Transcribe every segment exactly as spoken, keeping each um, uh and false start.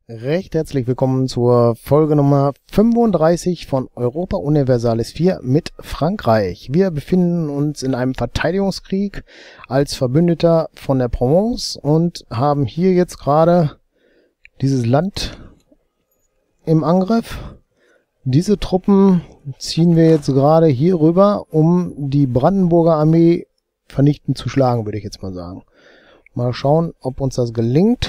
Recht herzlich willkommen zur Folge Nummer fünfunddreißig von Europa Universalis vier mit Frankreich. Wir befinden uns in einem Verteidigungskrieg als Verbündeter von der Provence und haben hier jetzt gerade dieses Land im Angriff. Diese Truppen ziehen wir jetzt gerade hier rüber, um die Brandenburger Armee vernichtend zu schlagen, würde ich jetzt mal sagen. Mal schauen, ob uns das gelingt.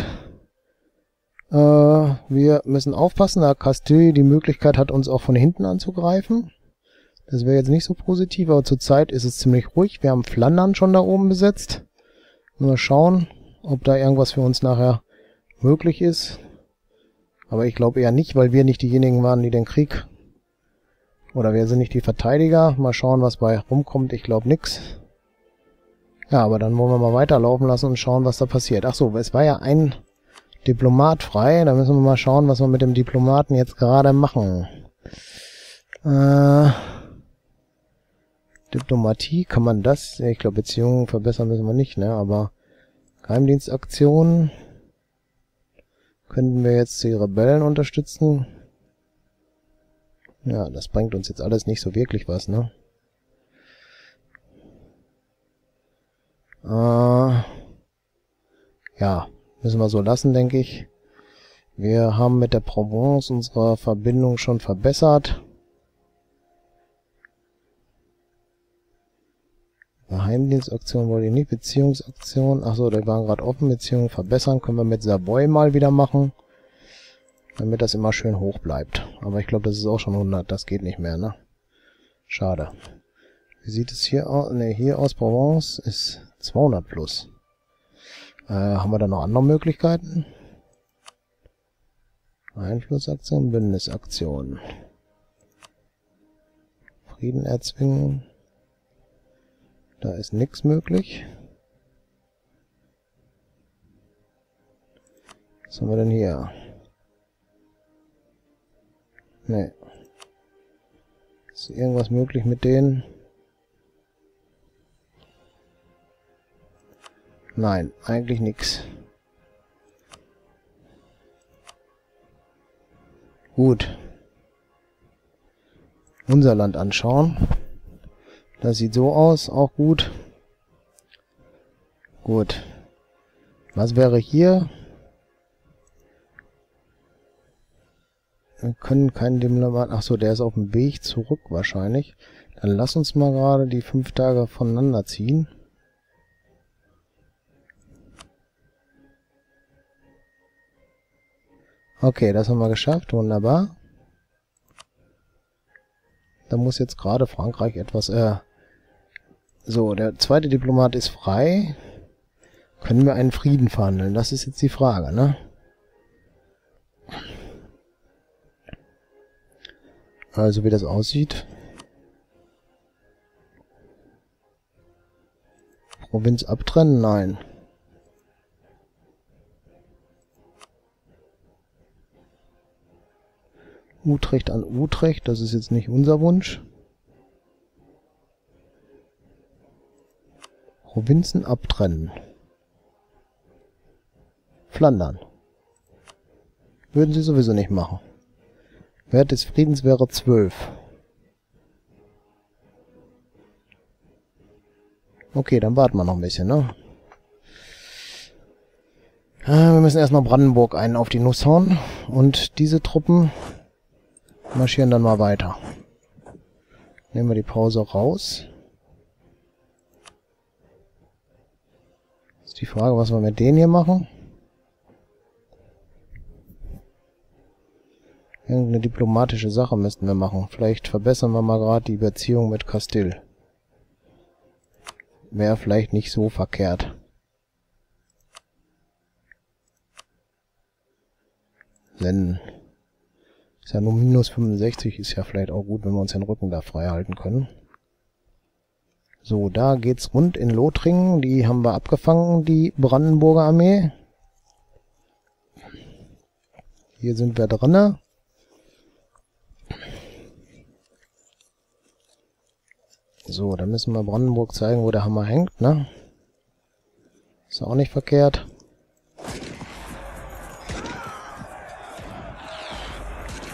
Uh, wir müssen aufpassen, da Castille die Möglichkeit hat, uns auch von hinten anzugreifen. Das wäre jetzt nicht so positiv, aber zurzeit ist es ziemlich ruhig. Wir haben Flandern schon da oben besetzt. Nur schauen, ob da irgendwas für uns nachher möglich ist. Aber ich glaube eher nicht, weil wir nicht diejenigen waren, die den Krieg... Oder wir sind nicht die Verteidiger. Mal schauen, was bei rumkommt. Ich glaube nix. Ja, aber dann wollen wir mal weiterlaufen lassen und schauen, was da passiert. Ach so, es war ja ein... Diplomat frei. Da müssen wir mal schauen, was wir mit dem Diplomaten jetzt gerade machen. Äh, Diplomatie, kann man das? Ich glaube, Beziehungen verbessern müssen wir nicht, ne? Aber Geheimdienstaktionen könnten wir jetzt die Rebellen unterstützen. Ja, das bringt uns jetzt alles nicht so wirklich was, ne? Äh, ja. Müssen wir so lassen, denke ich. Wir haben mit der Provence unsere Verbindung schon verbessert. Geheimdienstaktion wollte ich nicht. Beziehungsaktion. Achso, die waren gerade offen. Beziehungen verbessern können wir mit Savoy mal wieder machen. Damit das immer schön hoch bleibt. Aber ich glaube, das ist auch schon hundert. Das geht nicht mehr, ne? Schade. Wie sieht es hier aus? Ne, hier aus. Provence ist zweihundert plus. Äh, haben wir da noch andere Möglichkeiten? Einflussaktion, Bündnisaktion. Frieden erzwingen. Da ist nichts möglich. Was haben wir denn hier? Ne. Ist irgendwas möglich mit denen? Nein, eigentlich nichts. Gut. Unser Land anschauen. Das sieht so aus, auch gut. Gut. Was wäre hier? Wir können keinen Diplomat... Achso, der ist auf dem Weg zurück wahrscheinlich. Dann lass uns mal gerade die fünf Tage voneinander ziehen. Okay, das haben wir geschafft. Wunderbar. Da muss jetzt gerade Frankreich etwas... Äh so, der zweite Diplomat ist frei. Können wir einen Frieden verhandeln? Das ist jetzt die Frage, ne? Also, wie das aussieht. Provinz abtrennen? Nein. Utrecht an Utrecht, das ist jetzt nicht unser Wunsch. Provinzen abtrennen. Flandern. Würden sie sowieso nicht machen. Wert des Friedens wäre zwölf. Okay, dann warten wir noch ein bisschen, ne? Wir müssen erst noch Brandenburg einen auf die Nuss hauen. Und diese Truppen... marschieren dann mal weiter. Nehmen wir die Pause raus. Ist die Frage, was wir mit denen hier machen. Irgendeine diplomatische Sache müssten wir machen. Vielleicht verbessern wir mal gerade die Beziehung mit Castille. Wäre vielleicht nicht so verkehrt. Senden. Ist ja nur minus fünfundsechzig, ist ja vielleicht auch gut, wenn wir uns den Rücken da frei halten können. So, da geht's rund in Lothringen. Die haben wir abgefangen, die Brandenburger Armee. Hier sind wir drinne. So, da müssen wir Brandenburg zeigen, wo der Hammer hängt, ne? Ist auch nicht verkehrt.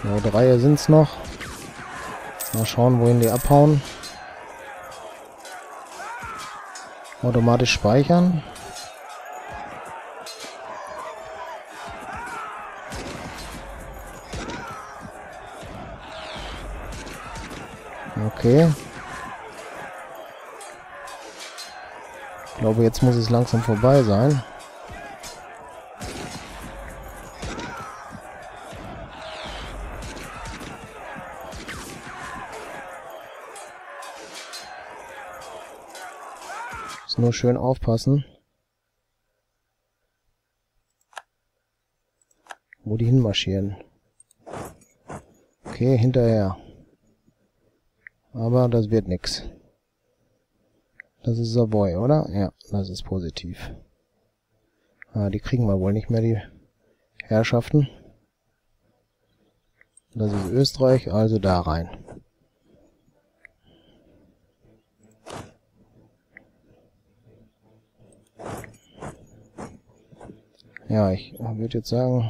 Nur drei sind es noch. Mal schauen, wohin die abhauen. Automatisch speichern. Okay. Ich glaube, jetzt muss es langsam vorbei sein. Nur schön aufpassen, wo die hinmarschieren. Okay, hinterher. Aber das wird nix. Das ist Savoy, oder? Ja, das ist positiv. Ah, die kriegen wir wohl nicht mehr, die Herrschaften. Das ist Österreich, also da rein. Ja, ich würde jetzt sagen,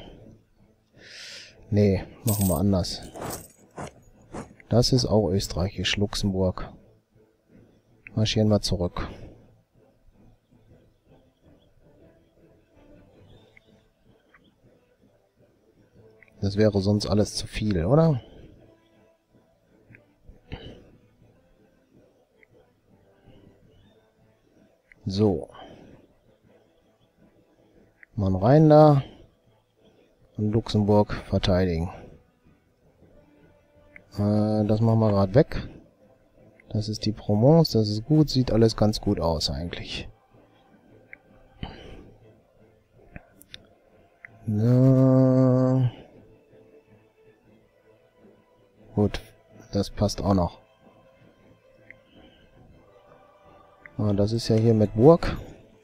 nee, machen wir anders. Das ist auch österreichisch, Luxemburg. Marschieren wir zurück. Das wäre sonst alles zu viel, oder? So. Mann rein da und Luxemburg verteidigen. Äh, das machen wir gerade weg. Das ist die Provence, das ist gut, sieht alles ganz gut aus eigentlich. Na, gut, das passt auch noch. Ah, das ist ja hier mit Burg.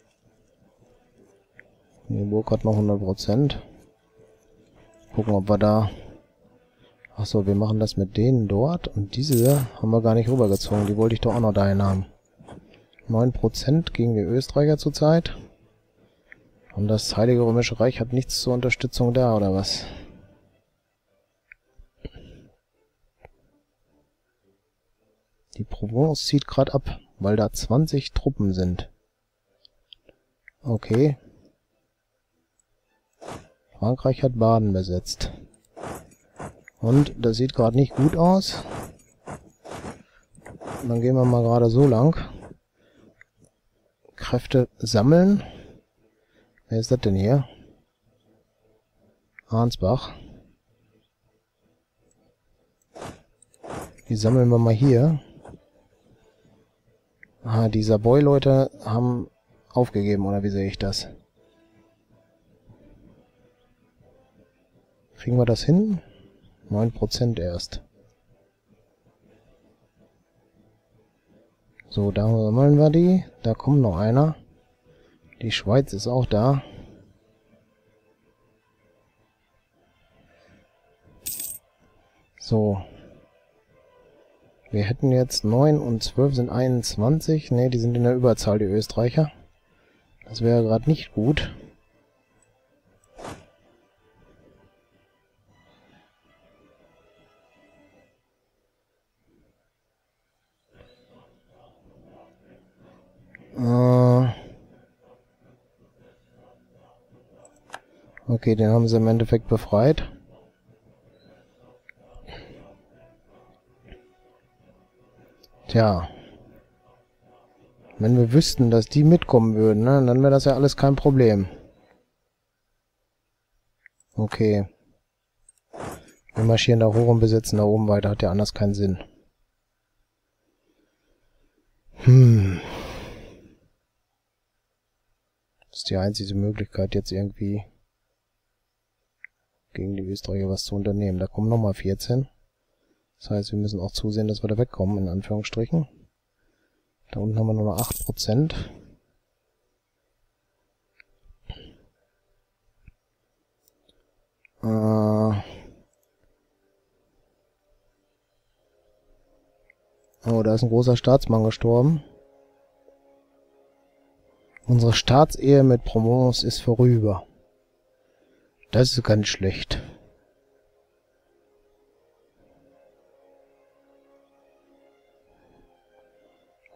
Die Burg hat noch hundert Prozent. Gucken, ob wir da... Achso, wir machen das mit denen dort. Und diese haben wir gar nicht rübergezogen. Die wollte ich doch auch noch dahin haben. neun Prozent gegen die Österreicher zurzeit. Und das Heilige Römische Reich hat nichts zur Unterstützung da, oder was? Die Provence zieht gerade ab, weil da zwanzig Truppen sind. Okay. Frankreich hat Baden besetzt. Und das sieht gerade nicht gut aus. Dann gehen wir mal gerade so lang. Kräfte sammeln. Wer ist das denn hier? Arnsbach. Die sammeln wir mal hier. Ah, die Savoy-Leute haben aufgegeben, oder wie sehe ich das? Kriegen wir das hin? neun Prozent erst. So, da sammeln wir die. Da kommt noch einer. Die Schweiz ist auch da. So. Wir hätten jetzt neun und zwölf sind einundzwanzig. Ne, die sind in der Überzahl, die Österreicher. Das wäre gerade nicht gut. Okay, den haben sie im Endeffekt befreit. Tja. Wenn wir wüssten, dass die mitkommen würden, ne, dann wäre das ja alles kein Problem. Okay. Wir marschieren da hoch und besetzen da oben weiter. Hat ja anders keinen Sinn. Hm. Das ist die einzige Möglichkeit, jetzt irgendwie gegen die Österreicher was zu unternehmen. Da kommen nochmal vierzehn. Das heißt, wir müssen auch zusehen, dass wir da wegkommen, in Anführungsstrichen. Da unten haben wir nur noch acht Prozent. Äh oh, da ist ein großer Staatsmann gestorben. Unsere Staatsehe mit Provence ist vorüber. Das ist ganz schlecht.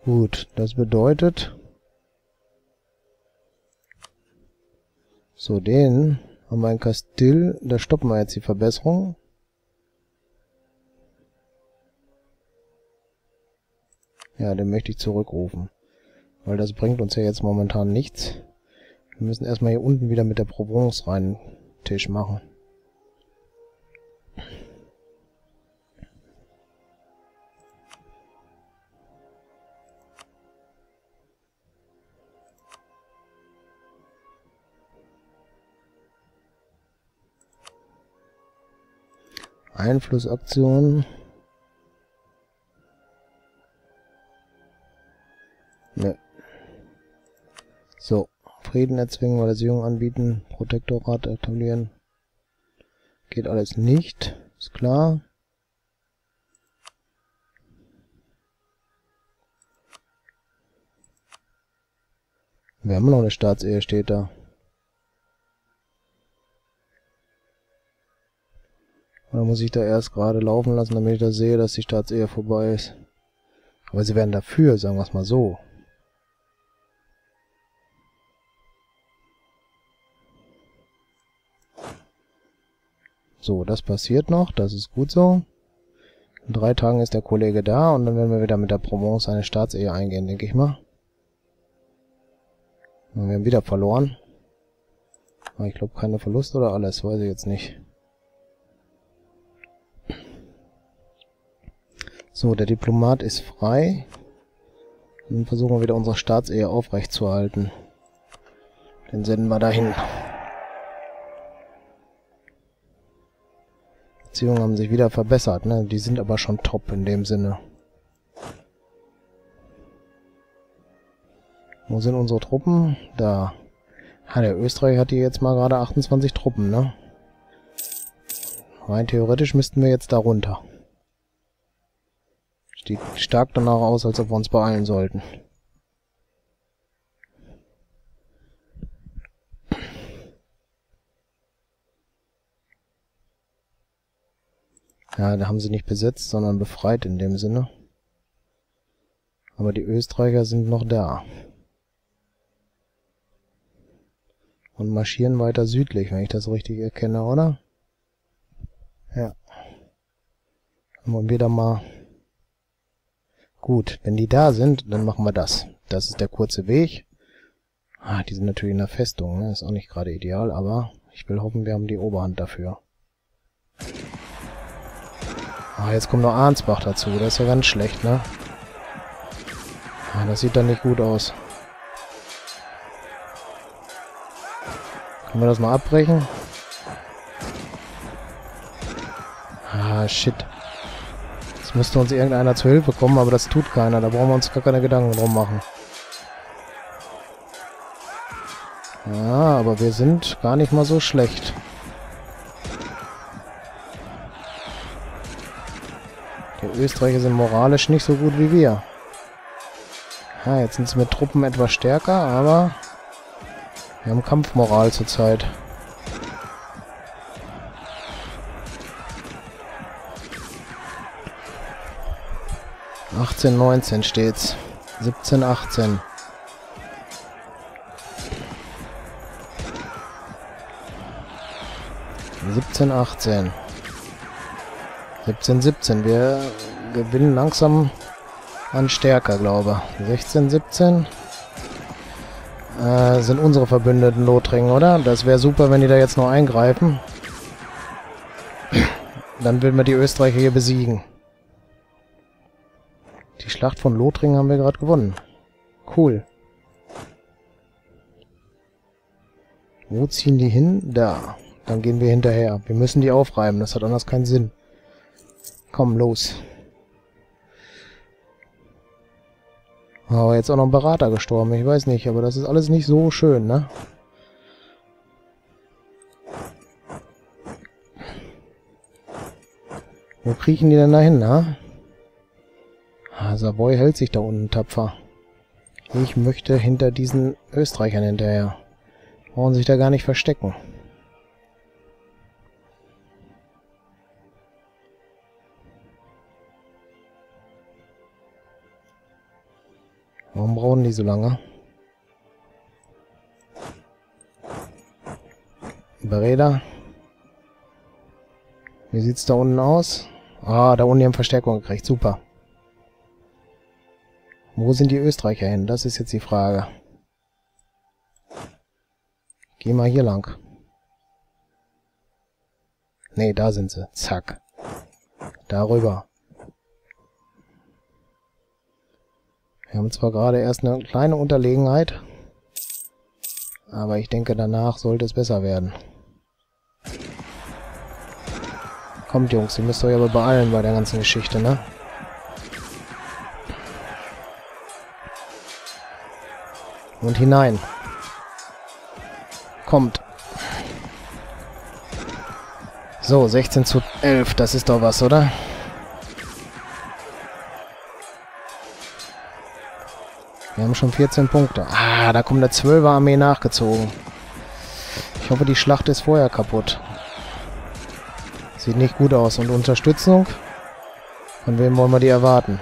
Gut, das bedeutet... So, den haben wir in Kastell, da stoppen wir jetzt die Verbesserung. Ja, den möchte ich zurückrufen. Weil das bringt uns ja jetzt momentan nichts. Wir müssen erstmal hier unten wieder mit der Provence rein Tisch machen. Einflussaktion. Ne. So, Frieden erzwingen, Valisierung anbieten, Protektorat etablieren. Geht alles nicht, ist klar. Wir haben noch eine Staatsehe, steht da. Oder muss ich da erst gerade laufen lassen, damit ich da sehe, dass die Staatsehe vorbei ist? Aber sie werden dafür, sagen wir es mal so. So, das passiert noch, das ist gut so. In drei Tagen ist der Kollege da und dann werden wir wieder mit der Provence eine Staatsehe eingehen, denke ich mal. Und wir haben wieder verloren. Aber ich glaube, keine Verluste oder alles, weiß ich jetzt nicht. So, der Diplomat ist frei. Dann versuchen wir wieder unsere Staatsehe aufrechtzuerhalten. Den senden wir dahin. Beziehungen haben sich wieder verbessert, ne? Die sind aber schon top in dem Sinne. Wo sind unsere Truppen? Da. Ah, der Österreich hat hier jetzt mal gerade achtundzwanzig Truppen, ne? Rein theoretisch müssten wir jetzt da runter. Sieht stark danach aus, als ob wir uns beeilen sollten. Ja, da haben sie nicht besetzt, sondern befreit in dem Sinne. Aber die Österreicher sind noch da. Und marschieren weiter südlich, wenn ich das richtig erkenne, oder? Ja. Dann wollen wir da mal... Gut, wenn die da sind, dann machen wir das. Das ist der kurze Weg. Ah, die sind natürlich in der Festung, ne? Ist auch nicht gerade ideal, aber ich will hoffen, wir haben die Oberhand dafür. Ah, jetzt kommt noch Arnsbach dazu. Das ist ja ganz schlecht, ne? Ah, das sieht dann nicht gut aus. Können wir das mal abbrechen? Ah, shit. Jetzt müsste uns irgendeiner zur Hilfe kommen, aber das tut keiner. Da brauchen wir uns gar keine Gedanken drum machen. Ja, aber wir sind gar nicht mal so schlecht. Die Österreicher sind moralisch nicht so gut wie wir. Ja, jetzt sind sie mit Truppen etwas stärker, aber wir haben Kampfmoral zurzeit. achtzehn neunzehn steht's. siebzehn achtzehn. siebzehn achtzehn. siebzehn siebzehn. Wir gewinnen langsam an Stärke, glaube ich. sechzehn siebzehn. Äh, sind unsere Verbündeten Lothringen, oder? Das wäre super, wenn die da jetzt noch eingreifen. Dann würden wir die Österreicher hier besiegen. Die Schlacht von Lothringen haben wir gerade gewonnen. Cool. Wo ziehen die hin? Da. Dann gehen wir hinterher. Wir müssen die aufreiben. Das hat anders keinen Sinn. Komm, los. Aber jetzt auch noch ein Berater gestorben. Ich weiß nicht, aber das ist alles nicht so schön, ne? Wo kriechen die denn da hin, ne? Ah, Savoy hält sich da unten tapfer. Ich möchte hinter diesen Österreichern hinterher. Brauchen sich da gar nicht verstecken. Warum brauchen die so lange? Bereda. Wie sieht's da unten aus? Ah, da unten die haben Verstärkung gekriegt. Super. Wo sind die Österreicher hin? Das ist jetzt die Frage. Geh mal hier lang. Nee, da sind sie. Zack. Darüber. Wir haben zwar gerade erst eine kleine Unterlegenheit, aber ich denke, danach sollte es besser werden. Kommt, Jungs, ihr müsst euch aber beeilen bei der ganzen Geschichte, ne? Und hinein. Kommt. So, sechzehn zu elf, das ist doch was, oder? Wir haben schon vierzehn Punkte. Ah, da kommt der zwölfer Armee nachgezogen. Ich hoffe, die Schlacht ist vorher kaputt. Sieht nicht gut aus. Und Unterstützung? Von wem wollen wir die erwarten?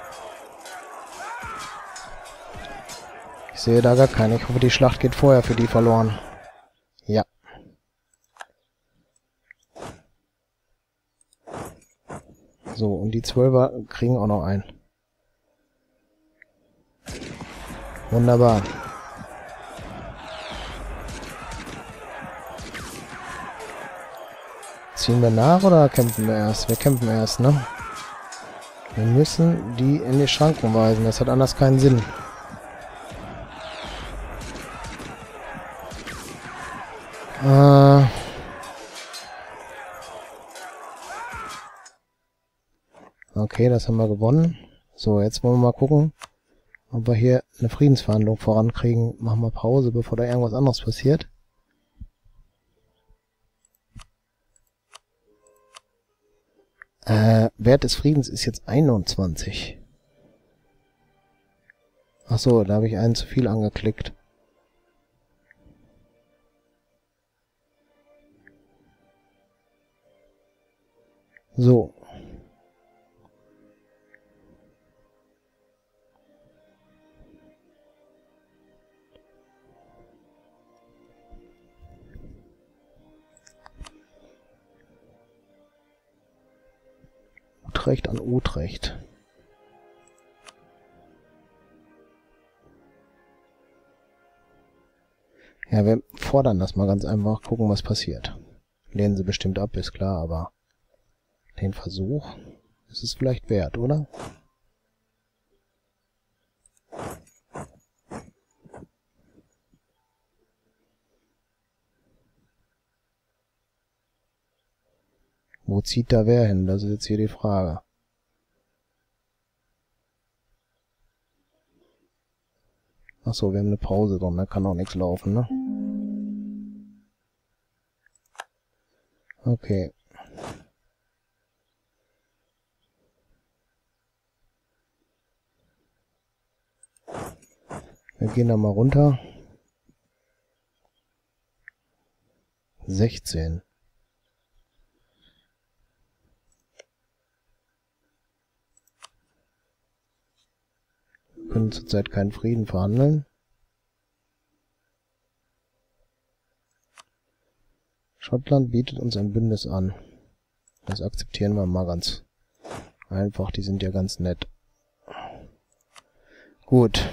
Ich sehe da gar keine. Ich hoffe, die Schlacht geht vorher für die verloren. Ja. So, und die Zwölfer kriegen auch noch einen. Wunderbar. Ziehen wir nach oder kämpfen wir erst? Wir kämpfen erst, ne? Wir müssen die in die Schranken weisen. Das hat anders keinen Sinn. Äh... Okay, das haben wir gewonnen. So, jetzt wollen wir mal gucken, ob wir hier eine Friedensverhandlung vorankriegen. Machen wir Pause, bevor da irgendwas anderes passiert. Äh, Wert des Friedens ist jetzt einundzwanzig. Ach so, da habe ich einen zu viel angeklickt. So. Utrecht an Utrecht. Ja, wir fordern das mal ganz einfach, gucken, was passiert. Lehnen sie bestimmt ab, ist klar, aber den Versuch ist es vielleicht wert, oder? Wo zieht da wer hin? Das ist jetzt hier die Frage. Ach so, wir haben eine Pause drin, da kann auch nichts laufen, ne? Okay. Wir gehen da mal runter. sechzehn. Wir können zurzeit keinen Frieden verhandeln. Schottland bietet uns ein Bündnis an. Das akzeptieren wir mal ganz einfach, die sind ja ganz nett. Gut.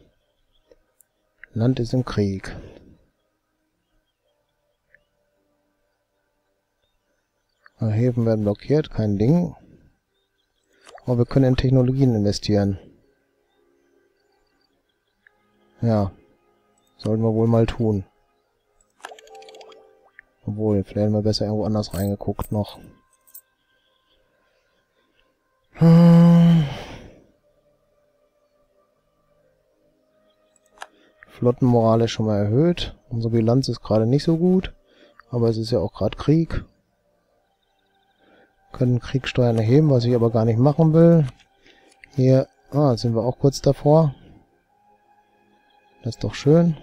Land ist im Krieg. Häfen werden blockiert, kein Ding. Aber wir können in Technologien investieren. Ja, sollten wir wohl mal tun. Obwohl, vielleicht haben wir besser irgendwo anders reingeguckt noch. Hm. Flottenmoral ist schon mal erhöht. Unsere Bilanz ist gerade nicht so gut. Aber es ist ja auch gerade Krieg. Können Kriegssteuern erheben, was ich aber gar nicht machen will. Hier, ah, sind wir auch kurz davor. Das ist doch schön.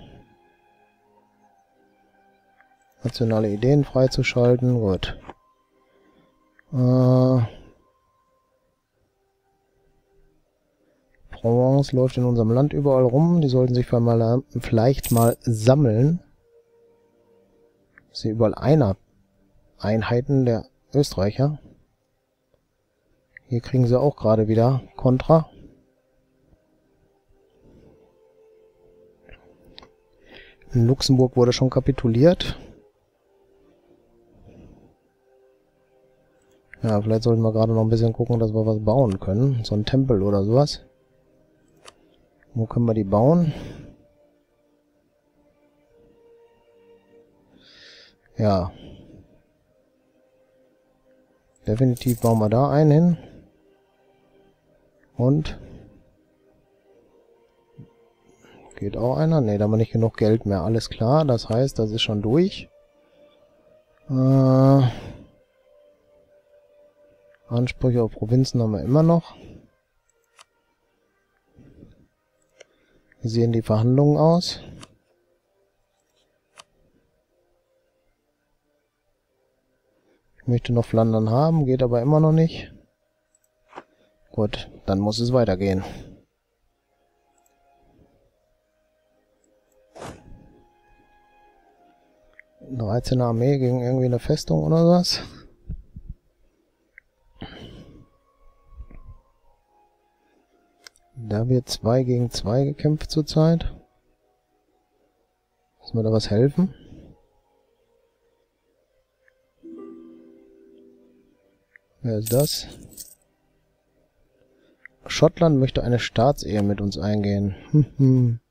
Nationale Ideen freizuschalten. Gut. Äh, Provence läuft in unserem Land überall rum. Die sollten sich vielleicht mal sammeln. Ich sehe überall einer Einheiten der Österreicher. Hier kriegen sie auch gerade wieder Kontra. In Luxemburg wurde schon kapituliert. Ja, vielleicht sollten wir gerade noch ein bisschen gucken, dass wir was bauen können. So ein Tempel oder sowas. Wo können wir die bauen? Ja. Definitiv bauen wir da einen hin. Und geht auch einer? Ne, da haben wir nicht genug Geld mehr. Alles klar, das heißt, das ist schon durch. Äh, Ansprüche auf Provinzen haben wir immer noch. Wie sehen die Verhandlungen aus? Ich möchte noch Flandern haben, geht aber immer noch nicht. Gut, dann muss es weitergehen. dreizehner Armee gegen irgendwie eine Festung oder was? Da wird zwei gegen zwei gekämpft zurzeit. Muss mir da was helfen? Wer ist das? Schottland möchte eine Staatsehe mit uns eingehen. Hm.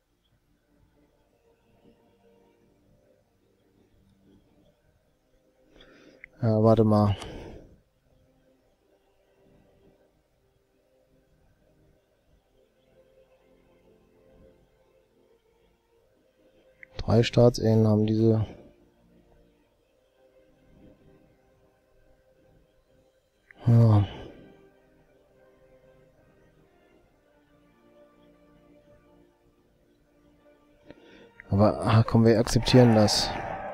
Ja, warte mal. Drei Staatsehen haben diese... Ja. Aber, ach komm, wir akzeptieren das.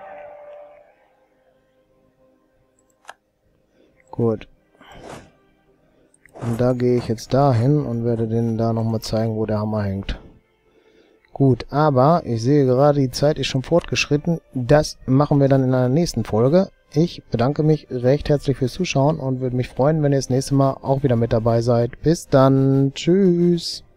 Gut. Und da gehe ich jetzt dahin und werde denen da nochmal zeigen, wo der Hammer hängt. Gut, aber ich sehe gerade, die Zeit ist schon fortgeschritten. Das machen wir dann in einer nächsten Folge. Ich bedanke mich recht herzlich fürs Zuschauen und würde mich freuen, wenn ihr das nächste Mal auch wieder mit dabei seid. Bis dann. Tschüss.